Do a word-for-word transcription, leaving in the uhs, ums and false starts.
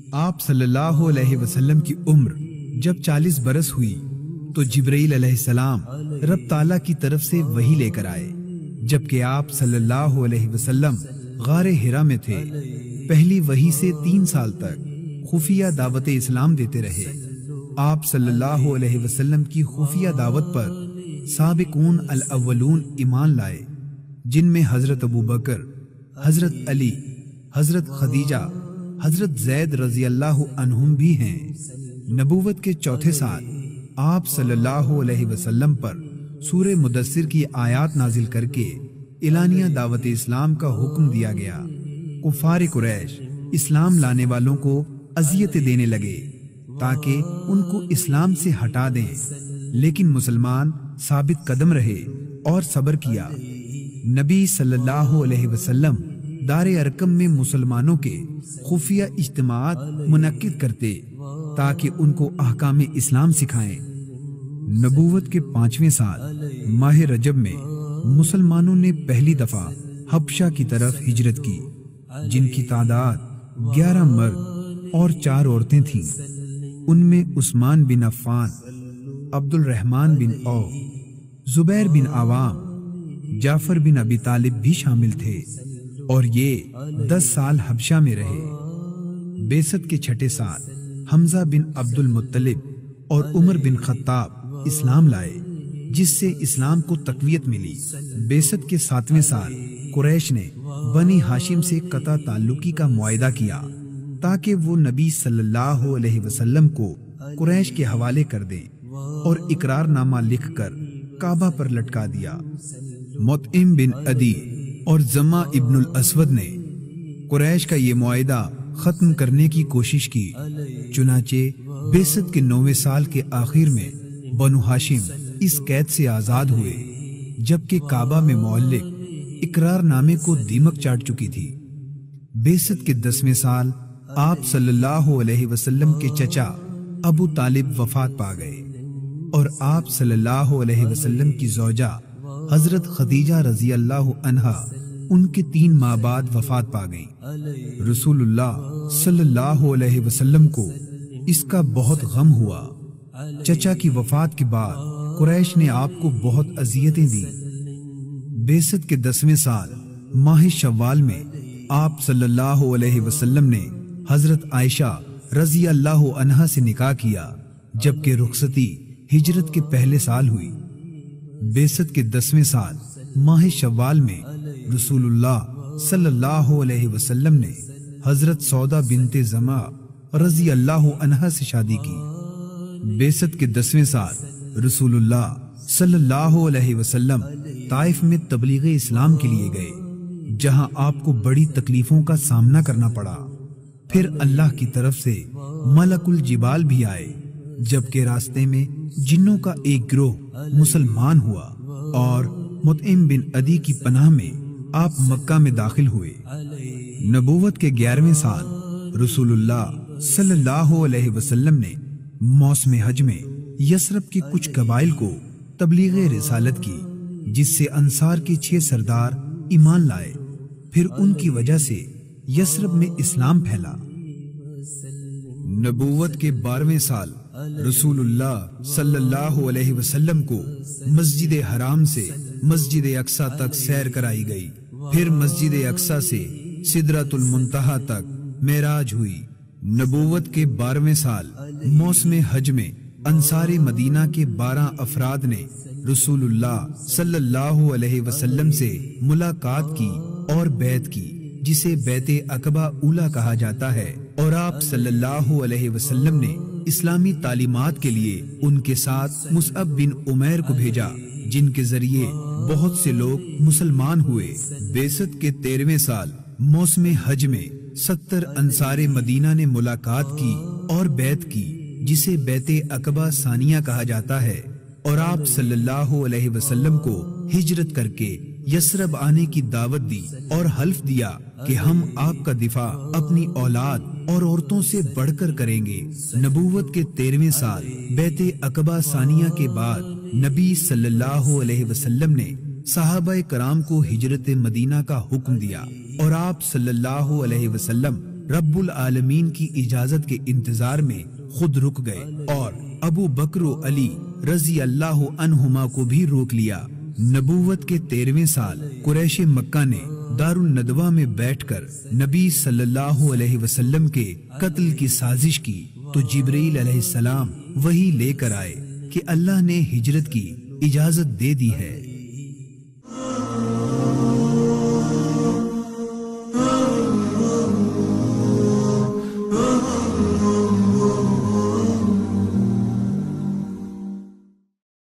آپ صلی اللہ علیہ وسلم کی عمر جب چالیس برس ہوئی تو جبرائیل علیہ السلام رب تعالیٰ کی طرف سے وحی لے کر آئے، جبکہ آپ صلی اللہ علیہ وسلم غار حرا میں تھے۔ پہلی وحی سے تین سال تک خفیہ دعوت اسلام دیتے رہے۔ آپ صلی اللہ علیہ وسلم کی خفیہ دعوت پر سابقون الاولون ایمان لائے، جن میں حضرت ابو بکر، حضرت علی، حضرت خدیجہ، حضرت زید رضی اللہ عنہم بھی ہیں۔ نبوت کے چوتھے سال آپ صلی اللہ علیہ وسلم پر سورہ مدثر کی آیات نازل کر کے اعلانیہ دعوت اسلام کا حکم دیا گیا۔ کفار قریش اسلام لانے والوں کو اذیت دینے لگے تاکہ ان کو اسلام سے ہٹا دیں، لیکن مسلمان ثابت قدم رہے اور صبر کیا۔ نبی صلی اللہ علیہ وسلم دار ارقم میں مسلمانوں کے خفیہ اجتماعات منعقد کرتے تاکہ ان کو احکام اسلام سکھائیں۔ نبوت کے پانچویں سال ماہ رجب میں مسلمانوں نے پہلی دفعہ حبشہ کی طرف ہجرت کی، جن کی تعداد گیارہ مرد اور چار عورتیں تھیں۔ ان میں عثمان بن عفان، عبد الرحمن بن عوف، زبیر بن عوام، جعفر بن ابی طالب بھی شامل تھے، اور یہ دس سال حبشہ میں رہے۔ بعثت کے چھٹے سال حمزہ بن عبد المطلب اور عمر بن خطاب اسلام لائے، جس سے اسلام کو تقویت ملی۔ بعثت کے ساتویں سال قریش نے بنی ہاشم سے قطع تعلقی کا معاہدہ کیا تاکہ وہ نبی صلی اللہ علیہ وسلم کو قریش کے حوالے کر دیں، اور اقرار نامہ لکھ کر کعبہ پر لٹکا دیا۔ مطعم بن عدی اور زمع ابن الاسود نے قریش کا یہ معاہدہ ختم کرنے کی کوشش کی، چنانچہ بعثت کے نویں سال کے آخر میں بنو ہاشم اس قید سے آزاد ہوئے، جبکہ کعبہ میں معلق اقرار نامے کو دیمک چاٹ چکی تھی۔ بعثت کے دسویں سال آپ صلی اللہ علیہ وسلم کے چچا ابو طالب وفات پا گئے، اور آپ صلی اللہ علیہ وسلم کی زوجہ حضرت خدیجہ رضی اللہ عنہا ان کے تین ماہ بعد وفات پا گئیں۔ رسول اللہ صلی اللہ علیہ وسلم کو اس کا بہت غم ہوا۔ چچا کی وفات کے بعد قریش نے آپ کو بہت اذیتیں دیں۔ بعثت کے دسویں سال ماہ شوال میں آپ صلی اللہ علیہ وسلم نے حضرت عائشہ رضی اللہ عنہا سے نکاح کیا، جبکہ رخصتی ہجرت کے پہلے سال ہوئی۔ بعثت کے دسویں سال ماہ شوال میں رسول اللہ صلی اللہ علیہ وسلم نے حضرت سودا بنت زمع رضی اللہ عنہا سے شادی کی۔ بعثت کے دسویں سال رسول اللہ صلی اللہ علیہ وسلم طائف میں تبلیغ اسلام کے لیے گئے، جہاں آپ کو بڑی تکلیفوں کا سامنا کرنا پڑا۔ پھر اللہ کی طرف سے ملک الجبال بھی آئے، جبکہ راستے میں جنوں کا ایک گروہ مسلمان ہوا، اور مطعم بن عدی کی پناہ میں آپ مکہ میں داخل ہوئے۔ نبوت کے گیارہویں سال رسول اللہ صلی اللہ علیہ وسلم نے موسم حج میں یثرب کے کچھ قبائل کو تبلیغ رسالت کی، جس سے انصار کے چھ سردار ایمان لائے۔ پھر ان کی وجہ سے یثرب میں اسلام پھیلا۔ نبوت کے بارہویں سال رسول اللہ صلی اللہ علیہ وسلم کو مسجد حرام سے مسجد اقصی تک سیر کرائی گئی، پھر مسجد اقصی سے سدرۃ المنتہا تک معراج ہوئی۔ نبوت کے بارہویں سال موسم حج میں انصار مدینہ کے بارہ افراد نے رسول اللہ صلی اللہ علیہ وسلم سے ملاقات کی اور بیعت کی، جسے بیعت عقبہ اولیٰ کہا جاتا ہے، اور آپ صلی اللہ علیہ وسلم نے اسلامی تعلیمات کے لیے ان کے ساتھ مصعب بن عمیر کو بھیجا، جن کے ذریعے بہت سے لوگ مسلمان ہوئے۔ بعثت کے تیرہویں سال موسم حج میں ستر انصار مدینہ نے ملاقات کی اور بیعت کی، جسے بیعت عقبہ ثانیہ کہا جاتا ہے، اور آپ صلی اللہ علیہ وسلم کو ہجرت کر کے یثرب آنے کی دعوت دی اور حلف دیا کہ ہم آپ کا دفاع اپنی اولاد اور عورتوں سے بڑھ کر کریں گے۔ نبوت کے تیرہویں سال بیعت عقبہ ثانیہ کے بعد نبی صلی اللہ علیہ وسلم نے صحابہ کرام کو ہجرت مدینہ کا حکم دیا، اور آپ صلی اللہ علیہ وسلم رب العالمین کی اجازت کے انتظار میں خود رک گئے اور ابو بکر و علی رضی اللہ عنہما کو بھی روک لیا۔ نبوت کے تیرہویں سال قریش مکہ نے دار الندوہ میں بیٹھ کر نبی صلی اللہ علیہ وسلم کے قتل کی سازش کی تو جبرائیل علیہ السلام وہی لے کر آئے کہ اللہ نے ہجرت کی اجازت دے دی ہے۔